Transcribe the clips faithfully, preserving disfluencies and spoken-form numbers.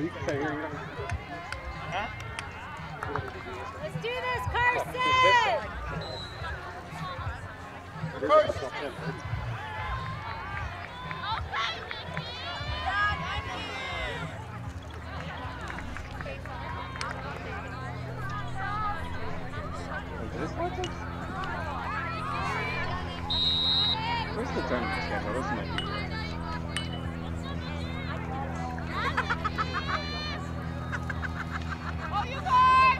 you can say here. Huh? Let's do this, Carson! Where's the tournament schedule? This might be good. Oh, you guys!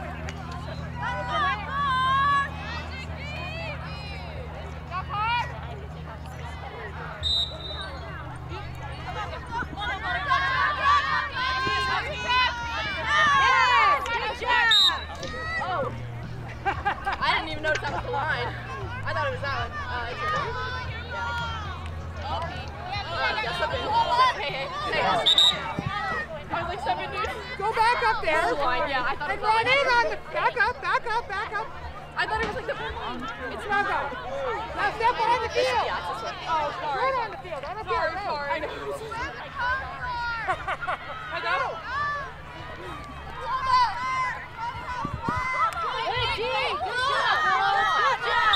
I didn't even notice that was the line. I thought it was that one. Uh, it's your yeah. Oh, yeah, something. Hey, hey, hey. I was like, seven, dude. Go back up there. The line, yeah, I thought it And was run like, in on the, back up, back up, back up. I thought it was like the um, It's not that. Now step on the field. Yeah, it's this one. Oh, sorry. Right on the field. On the field. Sorry, sorry. I know. I know. Hey, G! Good job, girls! Good job!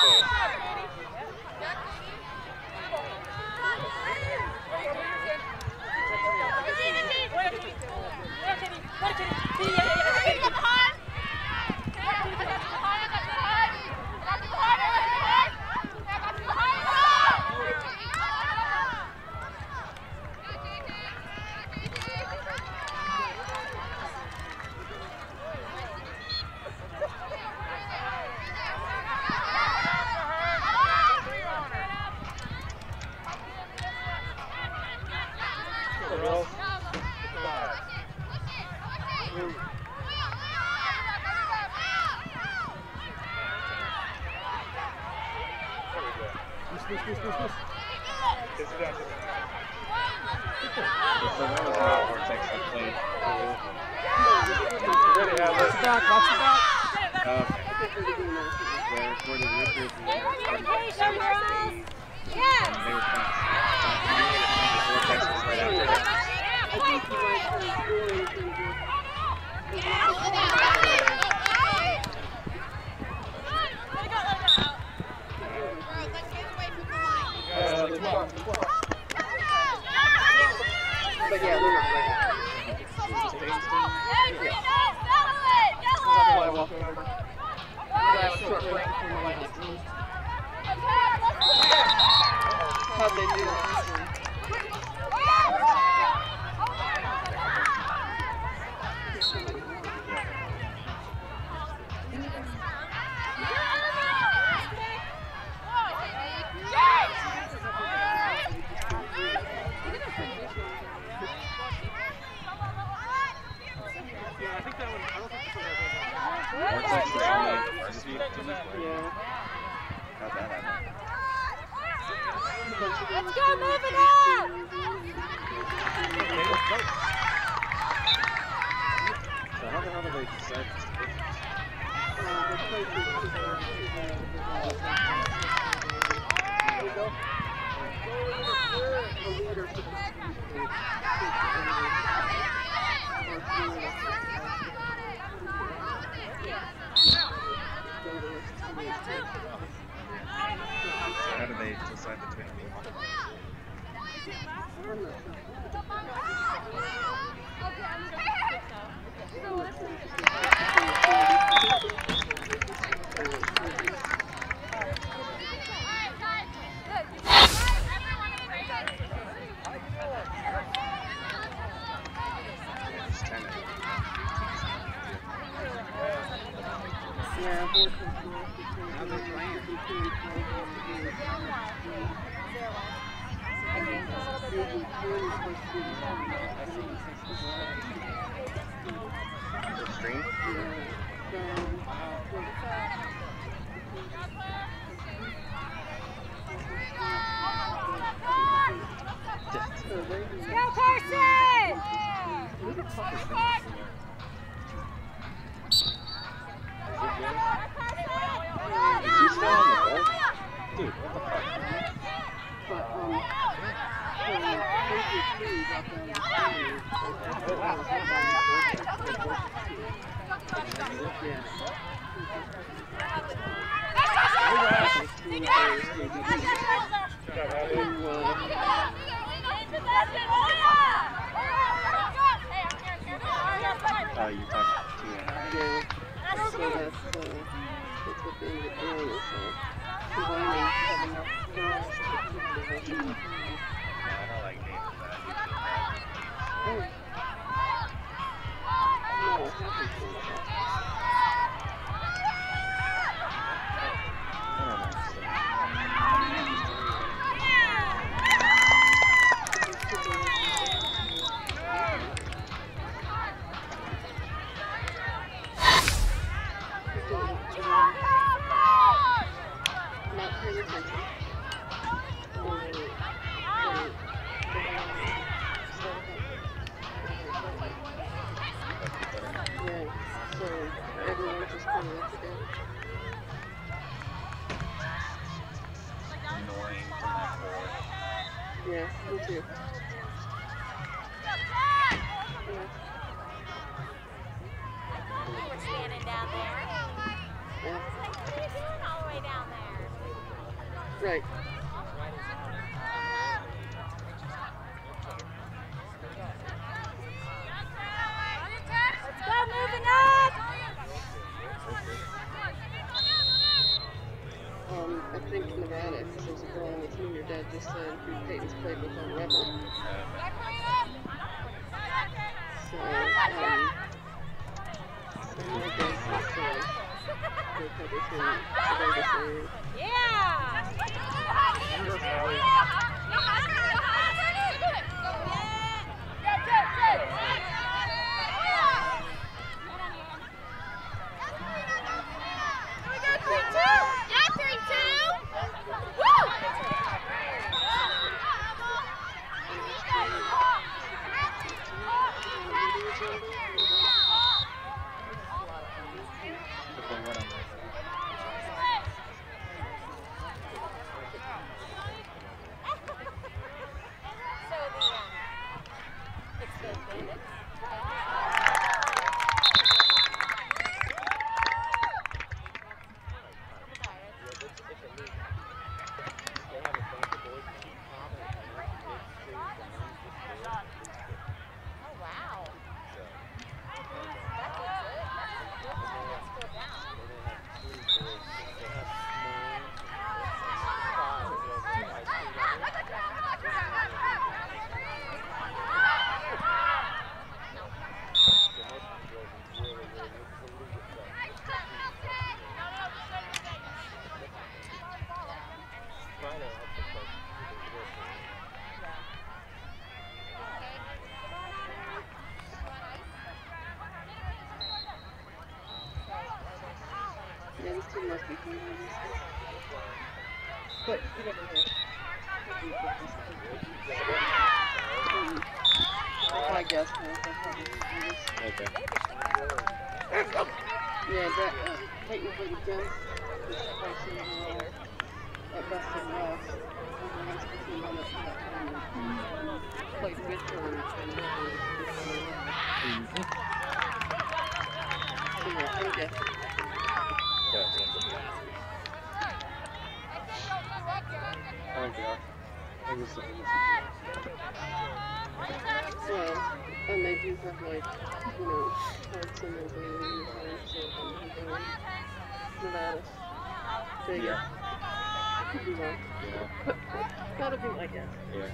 Let's go, moving up! So how the hell do they decide this? How do they decide between them? Livestream? Go, Carson! Is he still on the ball? Dude, what the fuck? Yeah. Oh, you're talking about two and a half. Yeah. So that's, uh, that's what they ended up doing is uh, combining having enough girls to keep the division. I don't like games that I Oh. No, it happens to me. Not paying attention. Yeah, so everyone just kind of lets it down. annoying from that forward. Yeah, me too. We're standing down there. Yeah. What are you doing all the way down there? Right. Let's go, moving up! Um, I think Nevada, because there's a girl on the team your dad just said who Peyton's played with on Rebel. So, um, so my guess is uh, they're probably from the Vegas area. Yeah! Yeah, this team must be huge. But you never know. Um, my guess was they'll probably do this. Okay. Yeah, that uh, Peyton played against this person uh, at Best and West. And the high school team on that um, played with her and so yeah, I'm guessing. Well, and they do have like, you know, hearts in their blue uniforms, so um, Nevada. Big. Yeah. Could be wrong. Yeah. That'll be my guess. Yeah.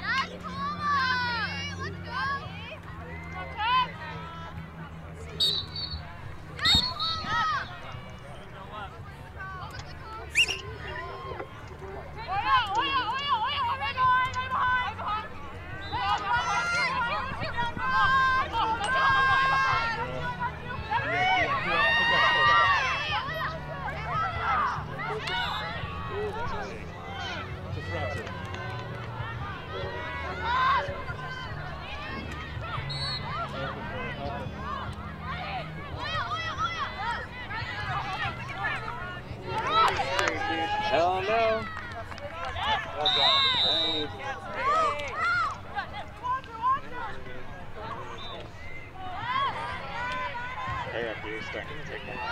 Hell no. Hey, up here, starting to take one.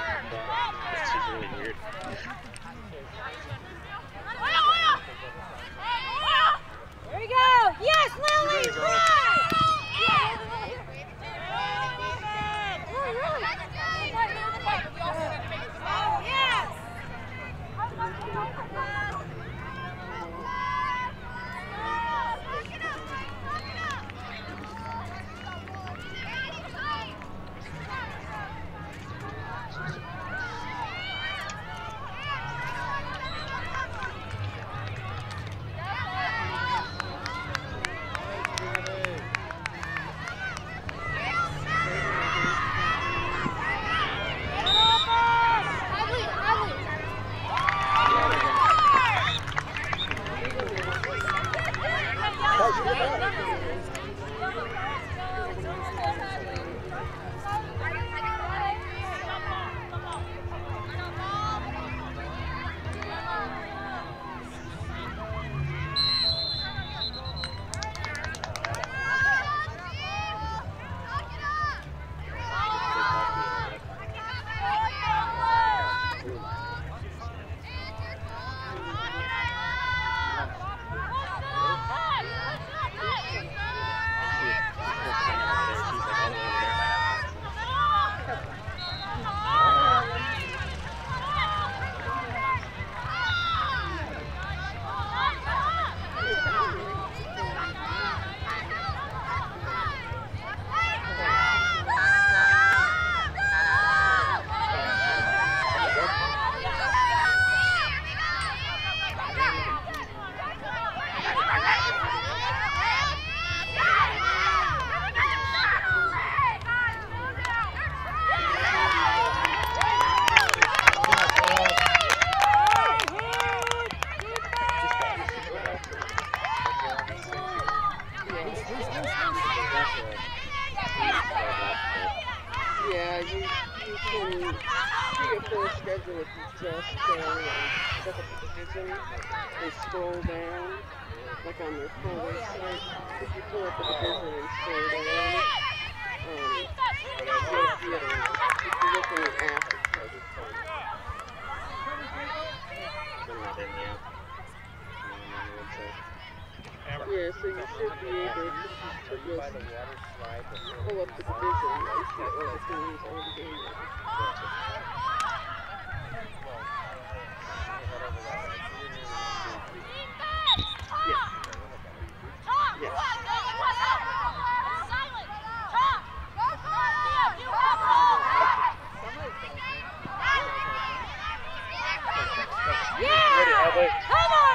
Yeah, you, you can see a full schedule if you just go and look at the division and scroll down, like on their full website. If you pull up the division and scroll down, um, you'll see it on, if you look in the app, it tells you. Yeah, so you should be able to, to just pull up the division and see all the teams on the game. Yeah. Yeah. Yeah! Come on!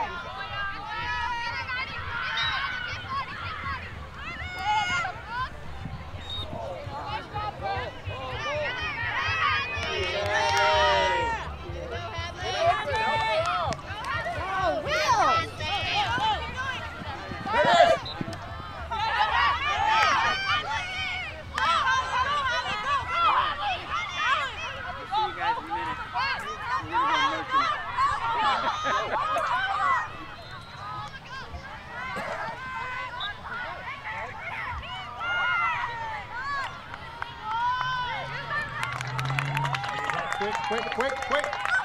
Quick, quick, quick, quick.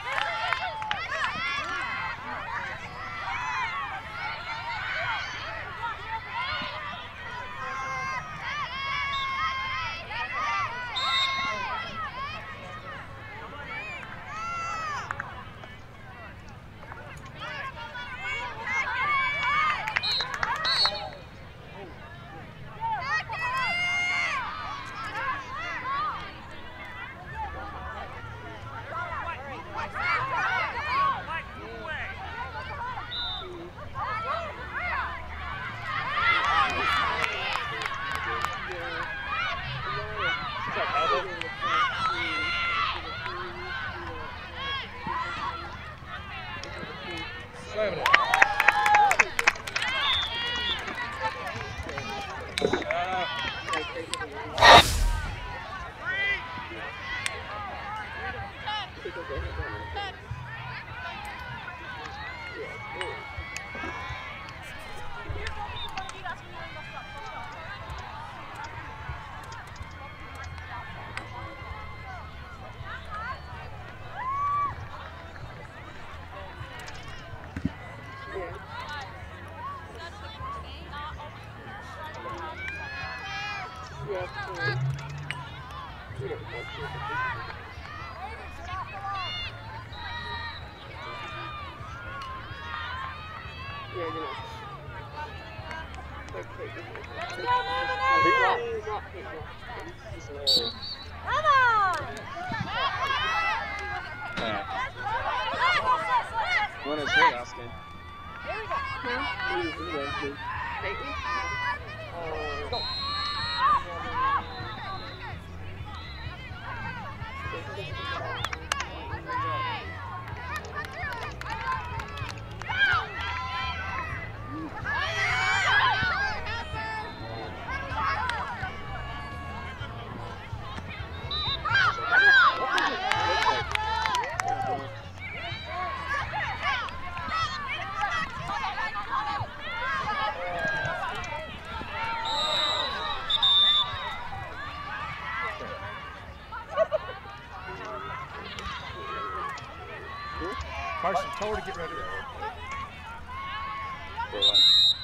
What is it, Austin? Carson told her to get rid of it. For what?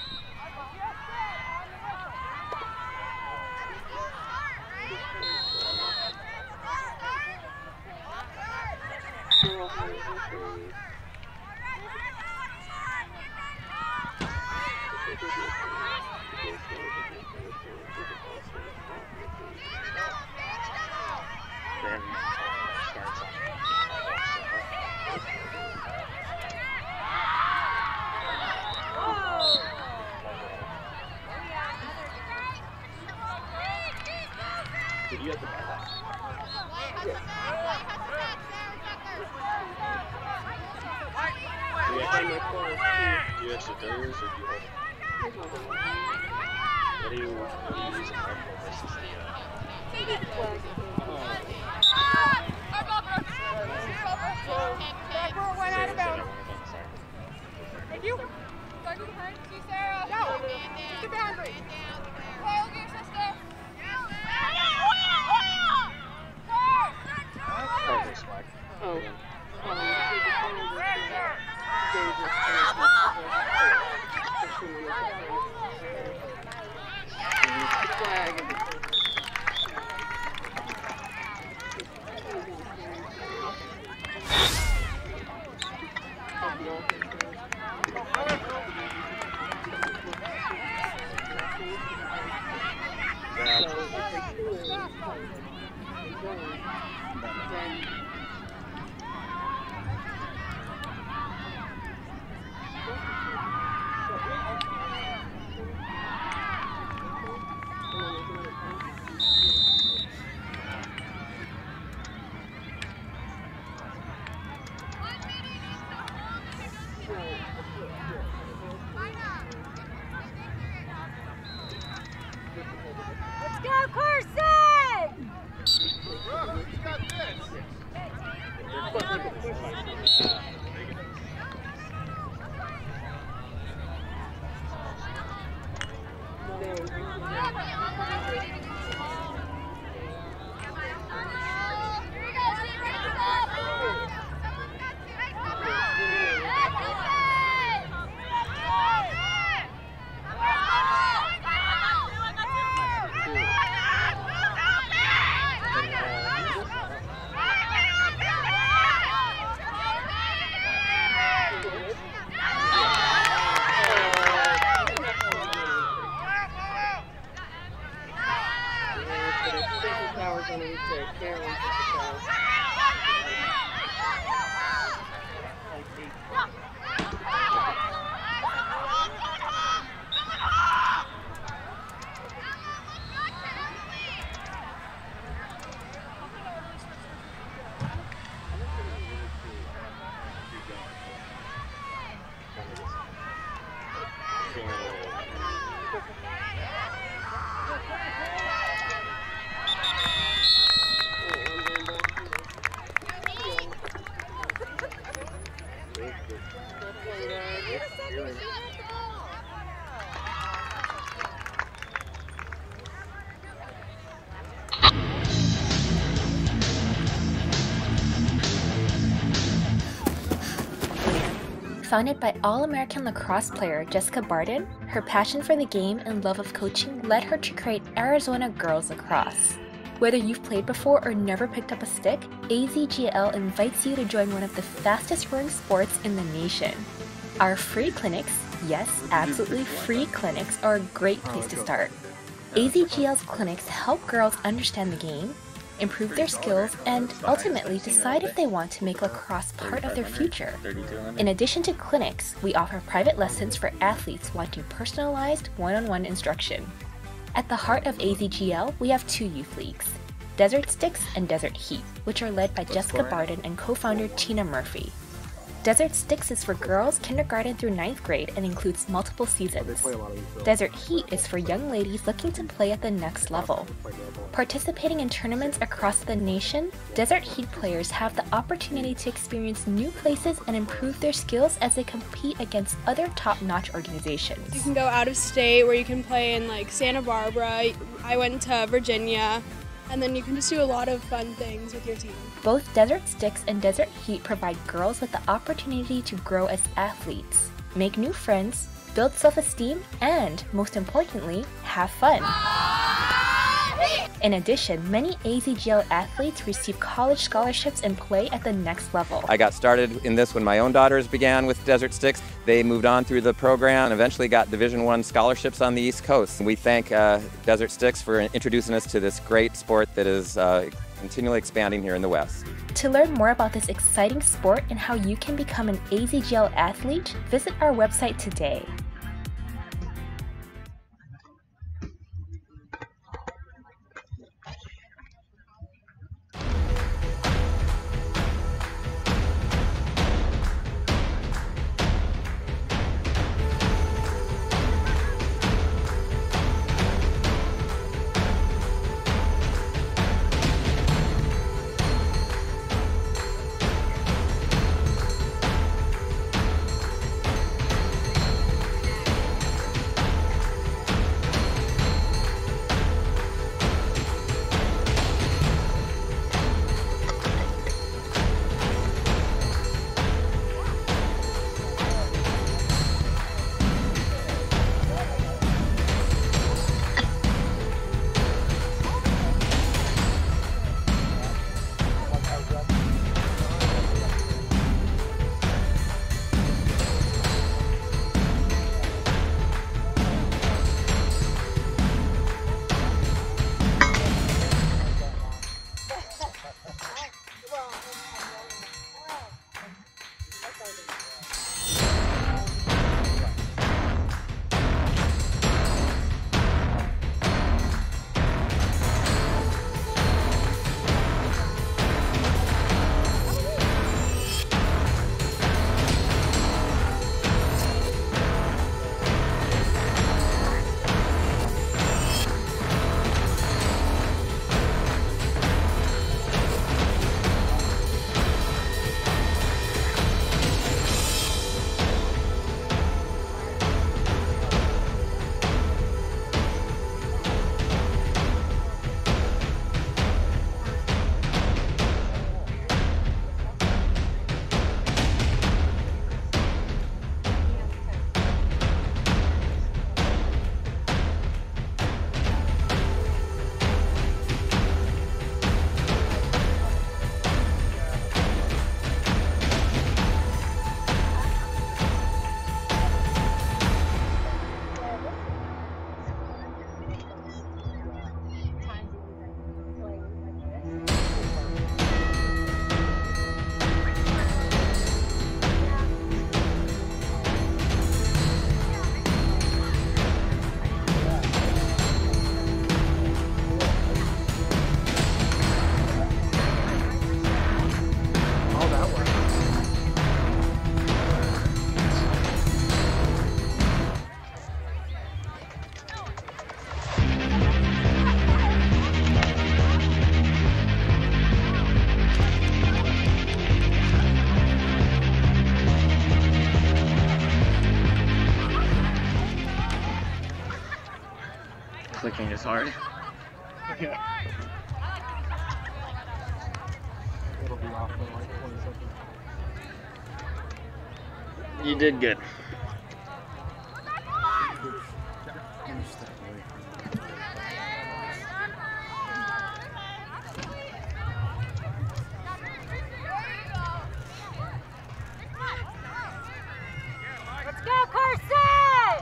Then starts on. Did you have to buy that? Yeah. Do you actually do yours or do you hold it? What are you, what are you using Hardcore versus the, uh, Thank you. Start behind. See Sarah. Go. Keep the boundary. Play over your sister. Hardcore swag. Oh. Let's go, Carson! Bro, he's got this. Founded by All-American lacrosse player Jessica Barden, her passion for the game and love of coaching led her to create Arizona Girls Lacrosse. Whether you've played before or never picked up a stick, A Z G L invites you to join one of the fastest growing sports in the nation. Our free clinics, yes, absolutely free clinics, are a great place to start. A Z G L's clinics help girls understand the game, improve their skills, and ultimately decide if they want to make lacrosse part of their future. In addition to clinics, we offer private lessons for athletes wanting personalized one-on-one instruction. At the heart of A Z G L, we have two youth leagues, Desert Sticks and Desert Heat, which are led by Jessica Barden and co-founder Tina Murphy. Desert Sticks is for girls kindergarten through ninth grade and includes multiple seasons. Desert Heat is for young ladies looking to play at the next level. Participating in tournaments across the nation, Desert Heat players have the opportunity to experience new places and improve their skills as they compete against other top-notch organizations. You can go out of state where you can play in like Santa Barbara. I went to Virginia. And then you can just do a lot of fun things with your team. Both Desert Sticks and Desert Heat provide girls with the opportunity to grow as athletes, make new friends, build self-esteem, and, most importantly, have fun. In addition, many A Z G L athletes receive college scholarships and play at the next level. I got started in this when my own daughters began with Desert Sticks. They moved on through the program and eventually got Division One scholarships on the East Coast. We thank uh, Desert Sticks for introducing us to this great sport that is uh, continually expanding here in the West. To learn more about this exciting sport and how you can become an A Z G L athlete, visit our website today. clicking is hard. Yeah. It'll be off in like twenty seconds. You did good. Let's go, Carson!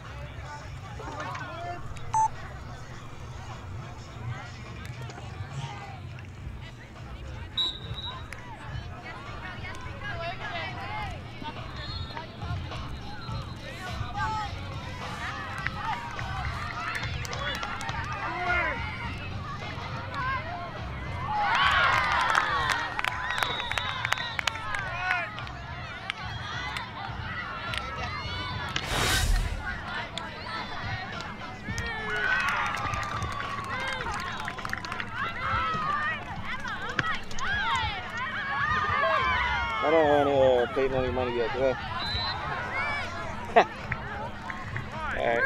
I don't want to uh, pay any money yet, do I? Alright.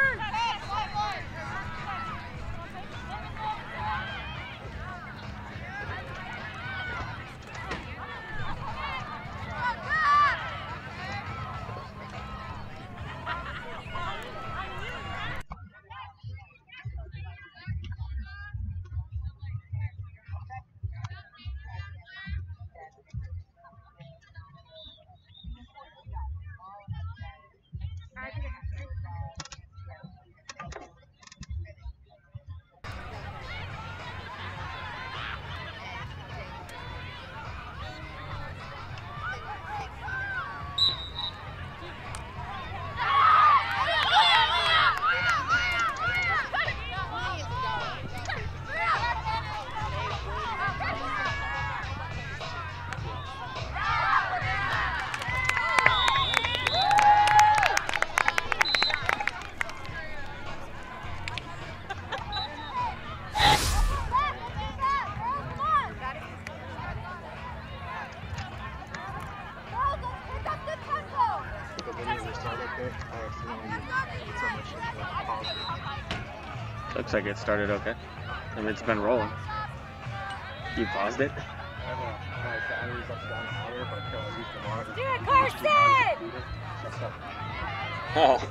Looks like it started okay. I mean, it's been rolling. You paused it? Do it, Carson! Oh.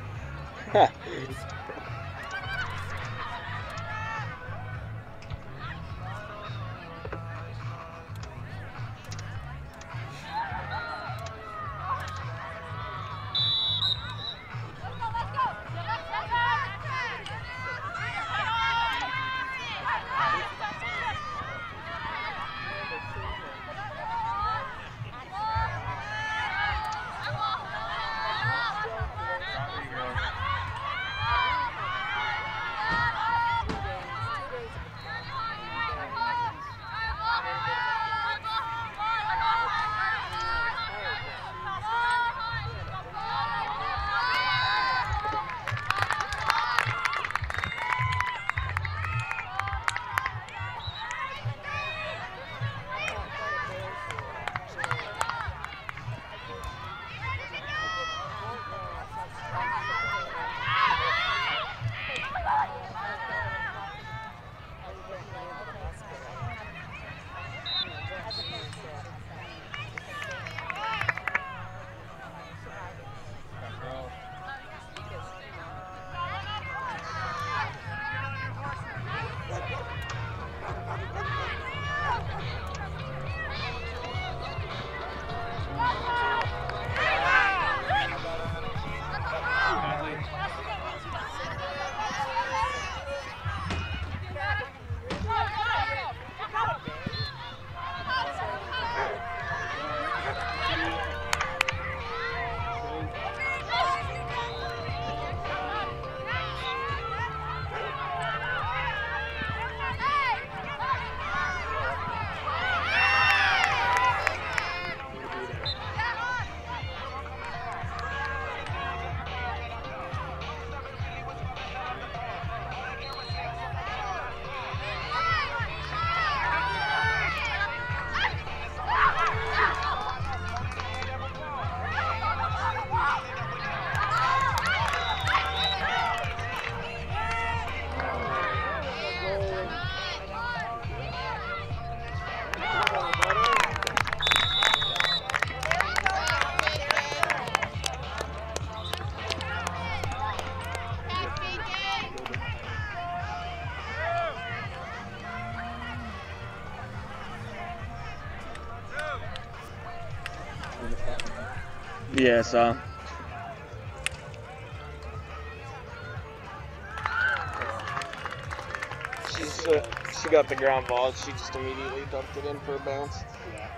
Yeah, so. She's, uh, she got the ground ball. She just immediately dumped it in for a bounce. Yeah.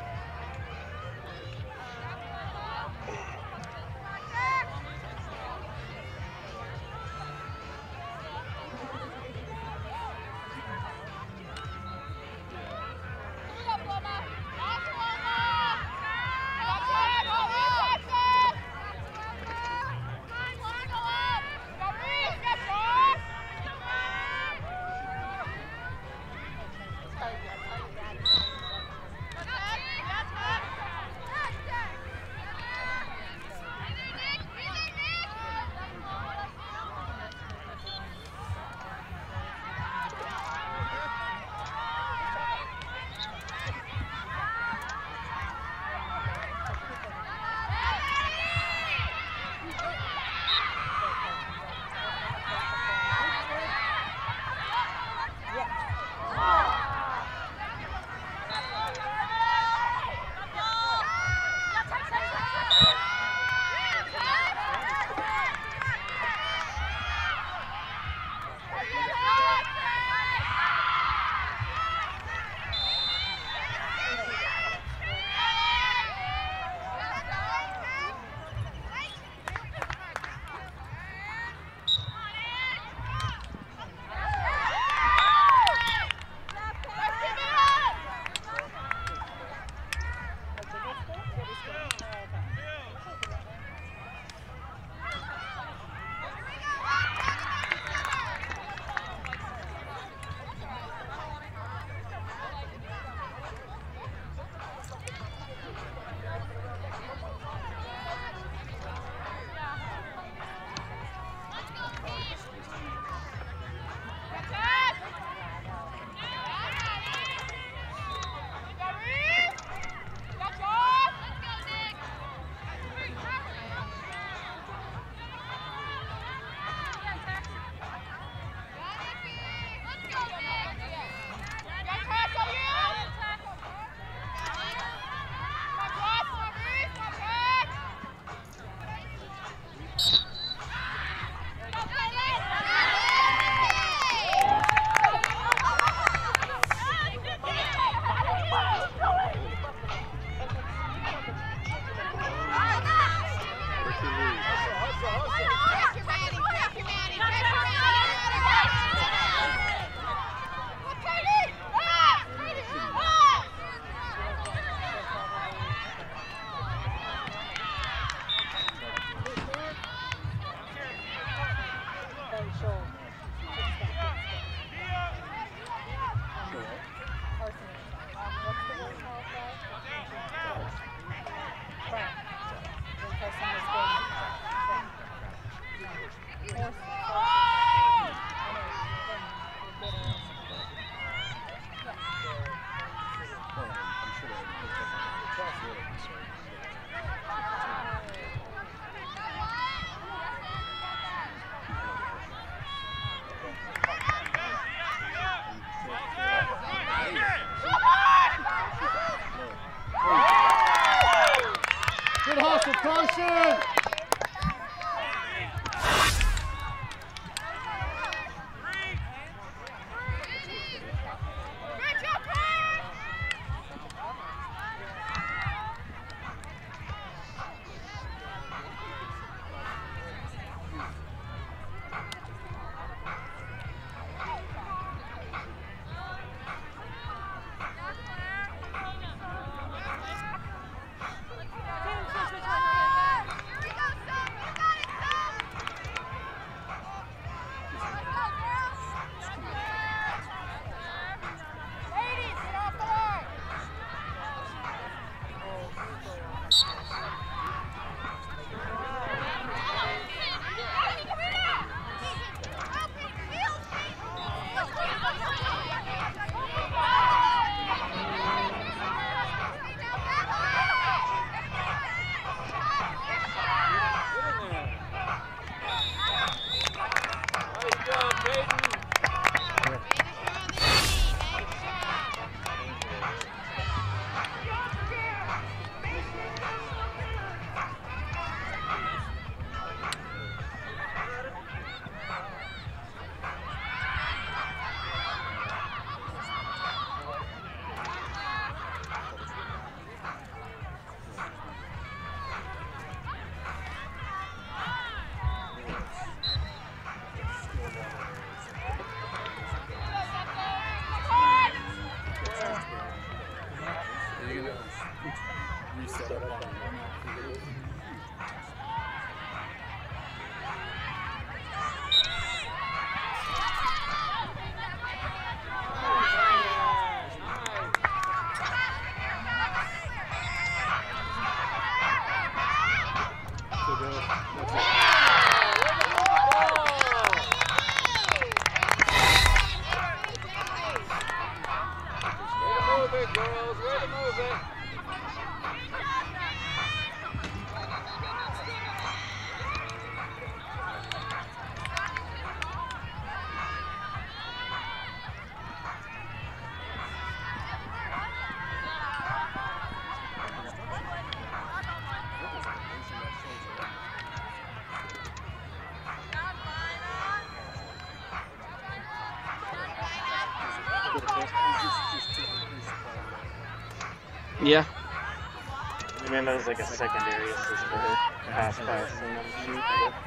Yeah. I mean, that was like a secondary assist for her. Pass, pass, and then shoot.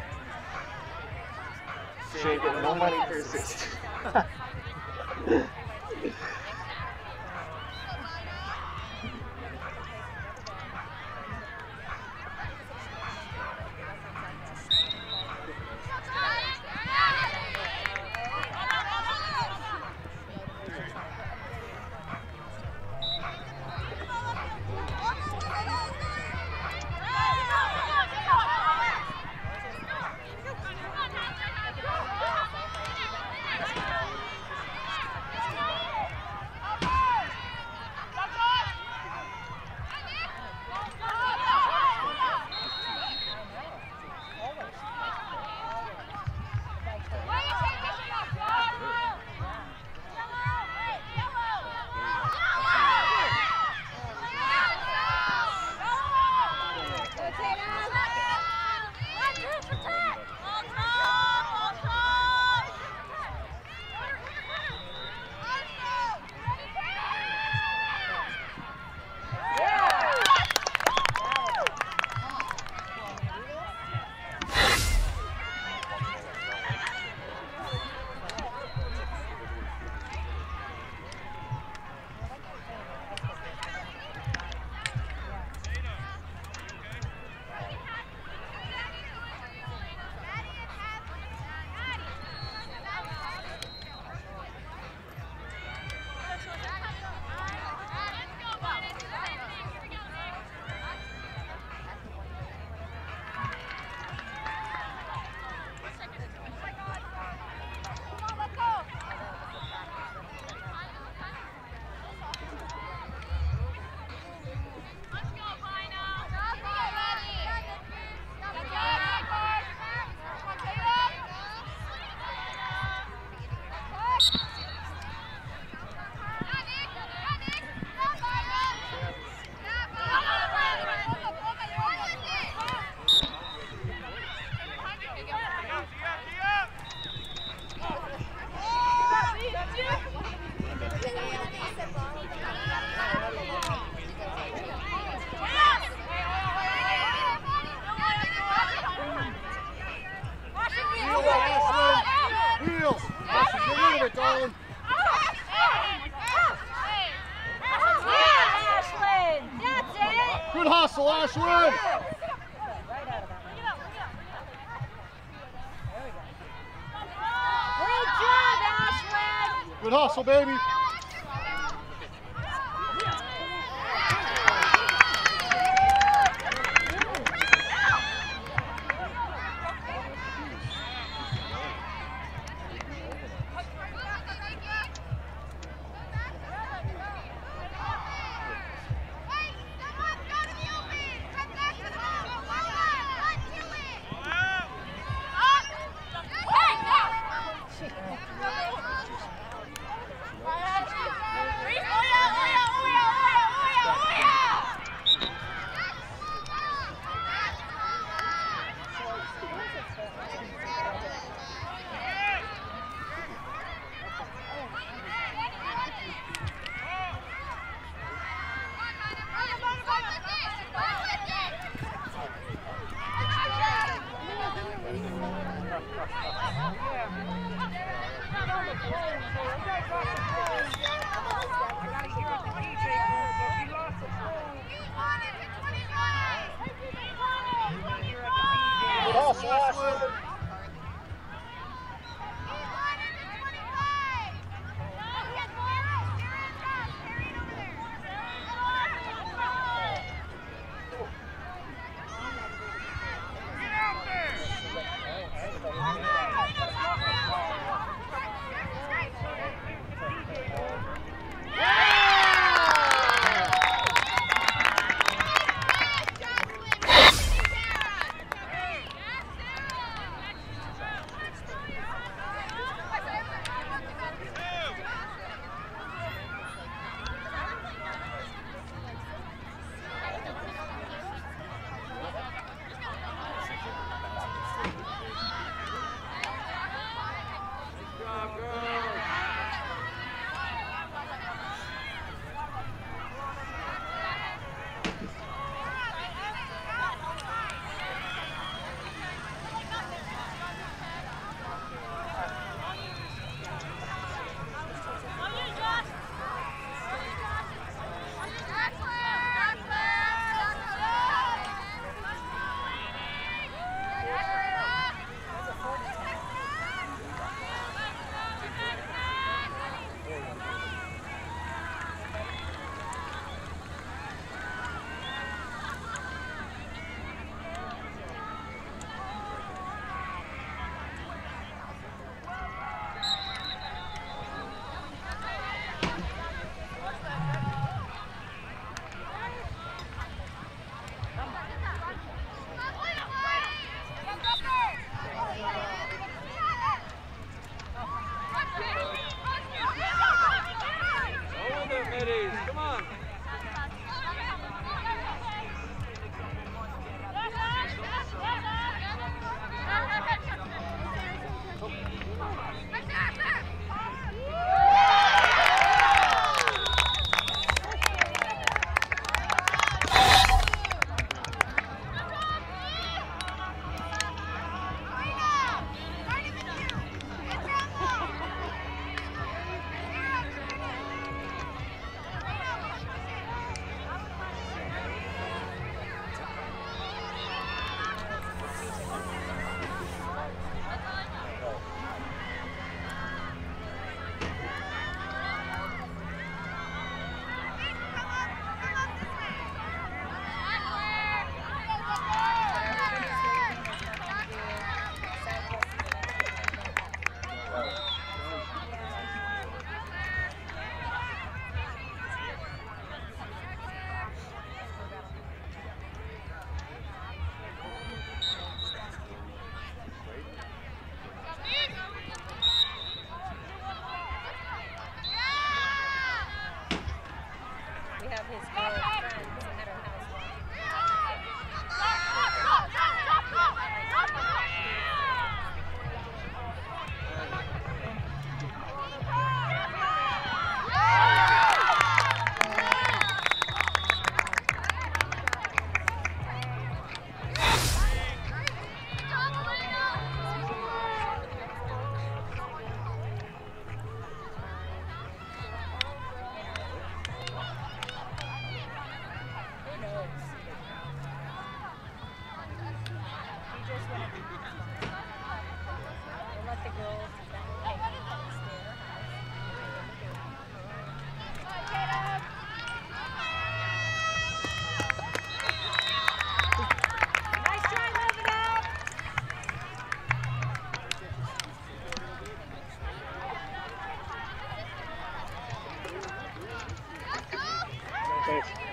She ain't getting no money for assist. Good hustle, Ashwin! Great job, Ashwin! Good hustle, baby!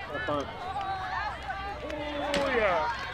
Have fun. Oh, yeah.